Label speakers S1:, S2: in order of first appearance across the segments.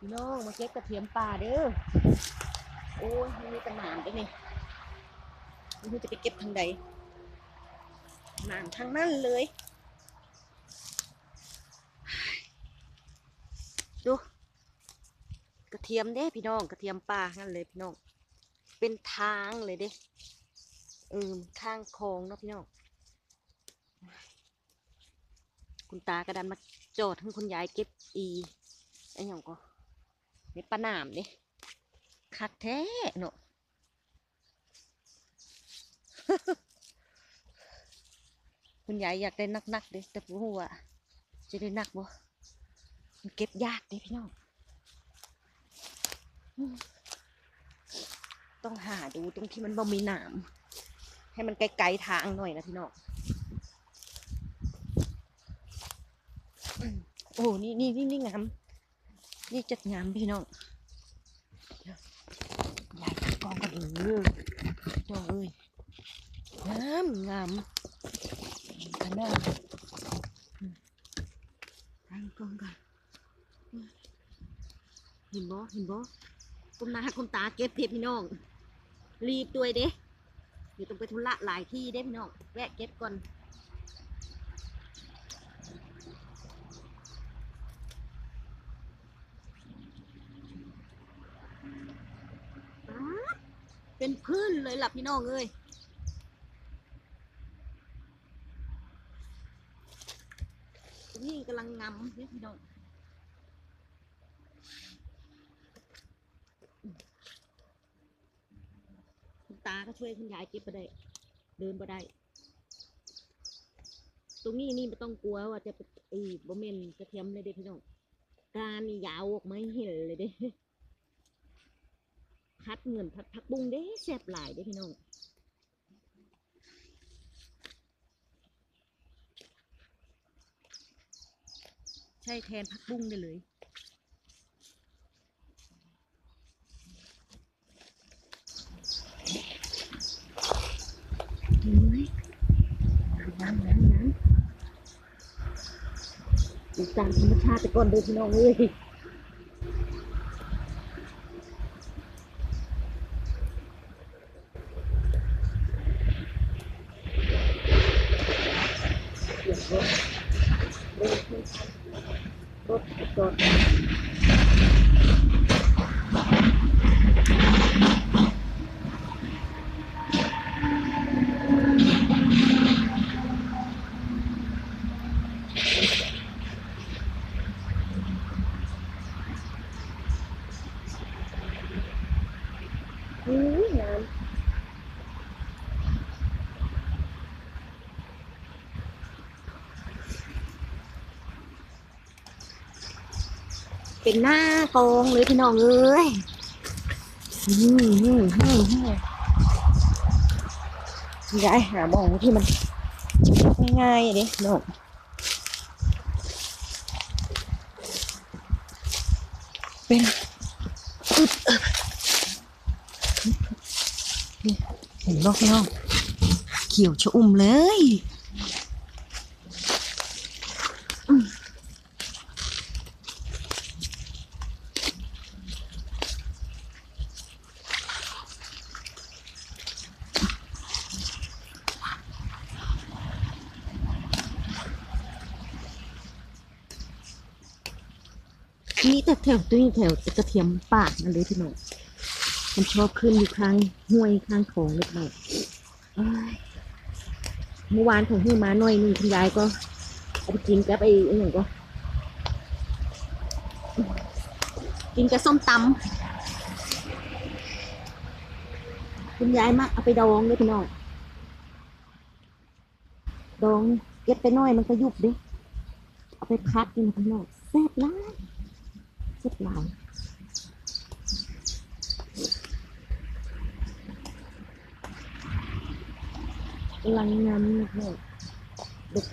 S1: น้องมาเก็บกระเทียมป่าเด้อโอ้ยมีแต่หนามด้วยนี่ไม่รู้จะไปเก็บทางใดหนามทางนั้นเลยดูกระเทียมเด้พี่น้องกระเทียมป่านั่นเลยพี่น้องเป็นทางเลยเด้ทางคลองเนาะพี่น้องคุณตากระดันมาจอดให้คุณยายเก็บไอ้หยังก็เม็ดปลาหนามเด้คักแท้เนาะ คุณยายอยากได้นักๆเด้แต่ผู้ว่าจะได้นักบ่มันเก็บยากเด้พี่น้องต้องหาดูตรงที่มันบ่มีหนามให้มันไกลๆทางหน่อยนะพี่น้องโอ้นี่งามนี่จัดงามพี่น้องยายตัดกองกันน้องเอ้ยงามขนาดตั้งกองกันเห็นบ่ก้มหน้าก้มตาเก็บเพียพี่น้องรีบตัวเด้เดี๋ยวต้องไปธุระหลายที่เด้พี่น้องแวะเก็บก่อนเป็นพื้นเลยล่ะพี่น้องเอ้ยนี่กำลังงำเนี่ยพี่น้องคุณตาก็ช่วยคุณยายเก็บไปได้เดินไปได้ตรงนี้ไม่ต้องกลัวว่าจะบ่เมนกระเทียมเลยเด้พี่น้องการนี่ยาวออกมาเห็นเลยเด้พัดเงินพักบุ้งเด้แซ่บหลายเด้พี่น้องใช่แทนพักบุ้งได้เลยเฮ้ยน้ำดูตามธรรมชาติไปก่อนเด้อพี่น้องเอ้ยรถจอดน้ำเป็นหน้ากองเลยพี่น้องเอ้ยย้ายหาหมองที่มันง่ายๆดิน้องเป็นเห็นบ่พี่น้องเขียวชอุ่มเลยนี่แต่แถวตัวนี้แถวกระเทียมป่านั่นเลยพี่น้องมันชอบขึ้นอยู่ข้างห้วยข้างคลองเล็กน้อยเมื่อวานผมให้มาหน่อยนึงคุณยายก็เอาไปกินกับไอ้หนึ่งก็กินกับส้มตำคุณยายมาเอาไปดองเลยพี่น้องดองเก็บไปหน่อยมันก็ยุบดิเอาไปพัดกินพี่น้องแซ่บหลายแซ่บหลายกำลังงามเลยโอเค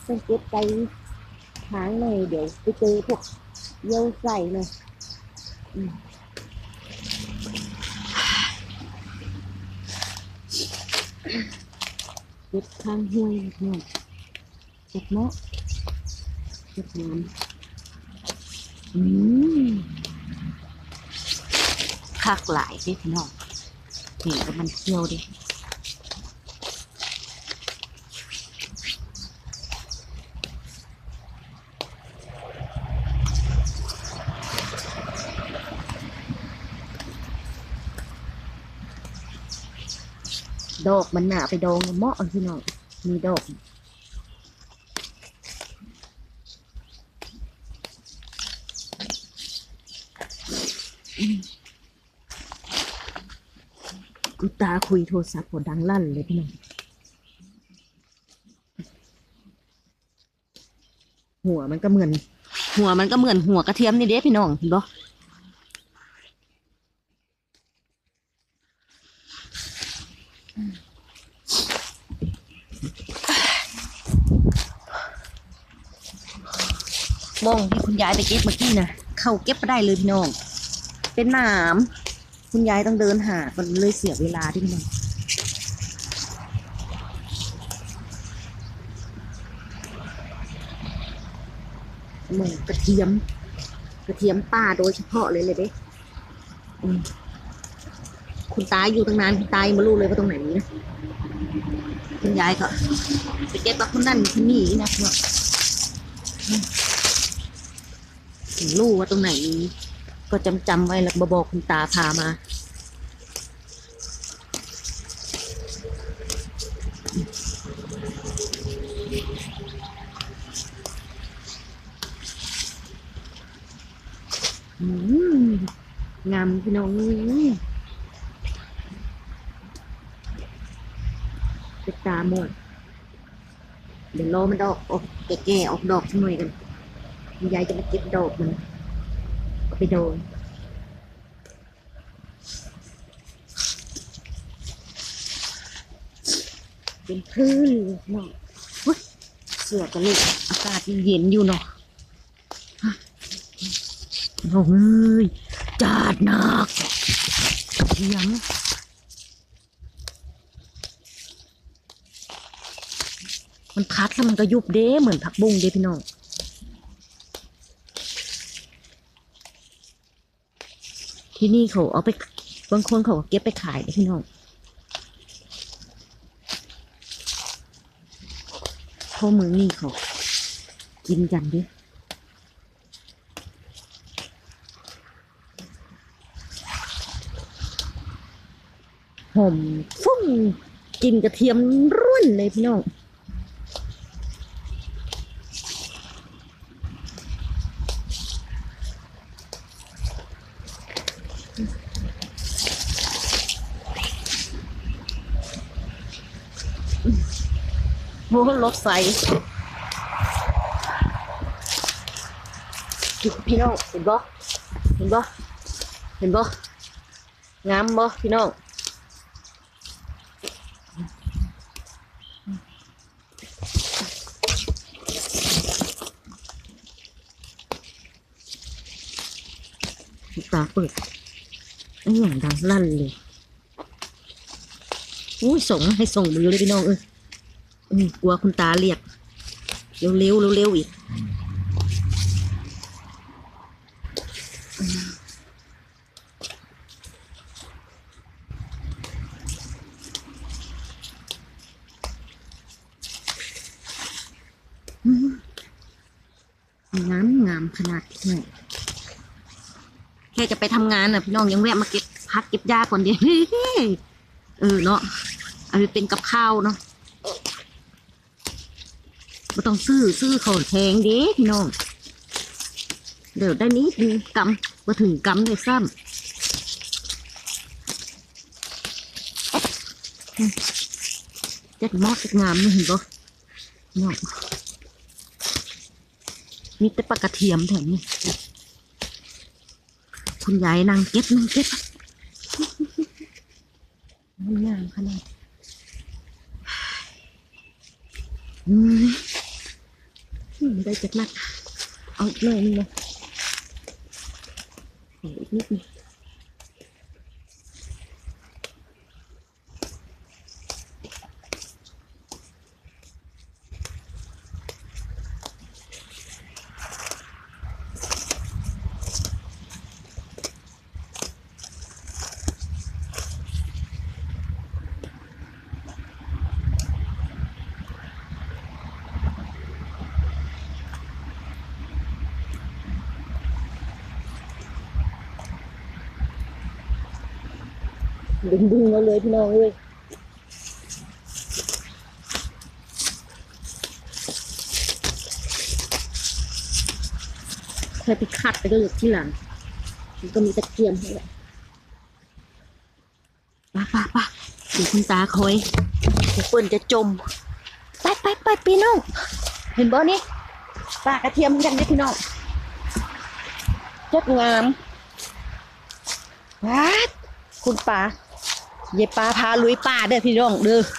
S1: ต้องเก็บใจหางหน่อยเดี๋ยวไปเจอพวกเยี่ยวใส่เลยเก็บข้างห้วยเนี่ยเก็บเนาะเก็บน้ำคักหลายดิพี่น้องเห็นแล้วมันเที่ยวดิดอกมันหนาไปดองเหมาะพี่น้องมีดอกกูตาคุยโทรศัพท์หัวดังลั่นเลยพี่น้องหัวมันก็เหมือนหัวกระเทียมนี่เด้พี่น้องเห็นบ่มองที่คุณยายไปเก็บเมื่อกี้นะเข้าเก็บไปได้เลยพี่น้องเป็นหนามคุณยายต้องเดินหามันเลยเสียเวลาที่พี่น้องเหมือนกระเทียมป่าโดยเฉพาะเลยเด้คุณตาอยู่ตั้งนานคุณตายังไม่รู้เลยว่าตรงไหนนี้นะคุณยายก็ไปเก็บกับคนนั่นคนนี้นะเนาะถึงรู้ว่าตรงไหนนี้ก็จำไว้แล้วบอกคุณตาพามางามพี่น้องเป็นตาหมดเดี๋ยวรอมันดอกออกแก่ออกดอกสักหน่อยกันยายจะมาเก็บดอกมันไปโดนเป็นพื้นเนาะเสือกันเลยอากาศเย็นอยู่เนาะโอ้ยจัดหนักเทียมมันคัดแล้วมันก็ยุบเด้เหมือนผักบุ้งเด้พี่น้องที่นี่เขาเอาไปบางคนเขาเก็บไปขายเด้พี่น้องเพราะมือนี่เขากินกันเด้หอมฟุ้งกินกระเทียมร่วนเลยพี่น้องโอ้รถไฟพี่น้องเห็นบ่งามบ่พี่น้องตาเปิดอย่างดังลั่นเลยอุ้ยให้ส่งมือเลยพี่น้องกลัวคุณตาเรียกเร็วอีกงามขนาดนี้แค่จะไปทำงานน่ะพี่น้องยังแวะมาเก็บพักเก็บยาก่อนเดียวเนาะเอาไปเป็นกับข้าวเนาะไม่ต้องซื้อเขาแพงเด้พี่น้องเดี๋ยวได้นิดนึงกำมาถึงกำเลยซ้ำจัดมอดจัดงามนี่เห็นปะน้องมีแต่ปลากระเทียมแถมนี้คุณยายนั่งเก็บมันงามขนาดได้จัดนักเอาอีกหน่อยนึงเลยอีกนิดนึงดึงเราเลยพี่น้องเลยใช้ไปคัดไปก็เหลือที่หลังมันก็มีตะเกียบให้แหละป่ะเดี๋ยวคุณตาคอยเดี๋ยวเปิ้นจะจมไปพี่น้องเห็นบ่นี่ปลากระเทียมกันเนี่ยพี่น้องเจ็ดงามว้าคุณป่าเย่ป่าพาลุยป่าเด้อพี่น้องเด้อ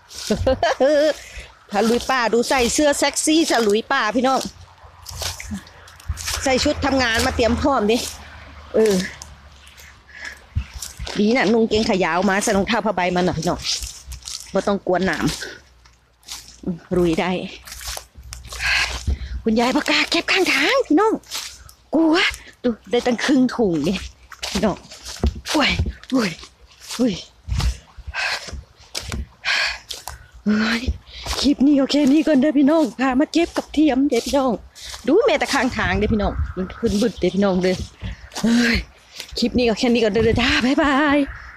S1: พาลุยป่าดูใส่เสื้อเซ็กซี่จะลุยป่าพี่น้องใส่ชุดทำงานมาเตรียมพร้อมดิดีน่ะนุ่งเกงขายาวมาใส่รองเท้าผ้าใบมาหน่อยพี่น้องบ่ต้องกวนหนามลุยได้คุณยายปากกาเก็บข้างทางพี่น้องกูวะดูได้ตั้งครึ่งถุงนี่พี่น้องอุ้ยคลิปนี้โอเคนี่ก่อนเด้อพี่น้องพามาเก็บกับเทียมเด้อพี่น้องดูแม่แต่ข้างทางเด้อพี่น้องมันขึ้นบึดเด้อพี่น้องเด้อคลิปนี้ก็แค่นี้ก่อนเด้อจ้าบ๊ายบาย